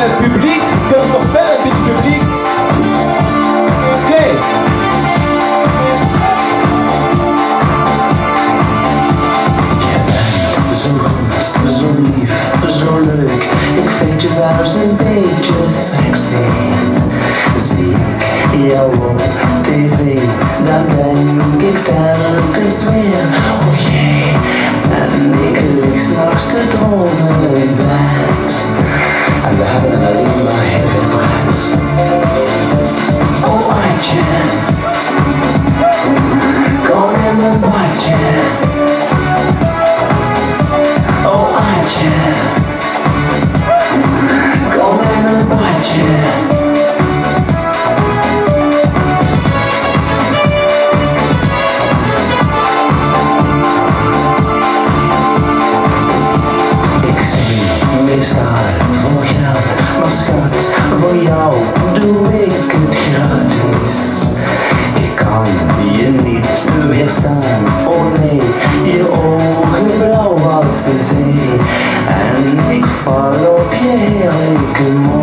het publiek, kom toch verder met het publiek. Oké. Zo goed, zo lief, zo leuk. Ik vind je zelfs een beetje sexy. Zie ik jou op tv, dan denk ik telkens weer, oh jee. En ik lig s'nachts te dromen in bed. En we hebben alleen maar heel veel pret. Oh Aitje, kom in mijn badje. Oh Aitje, kom in mijn badje. Ik zing meestal voor geld, maar schat, voor jou doe ik het gratis. Ik kan je niet weerstaan, oh nee, je ogen blauw als de zee. En ik val op je heerlijke mond.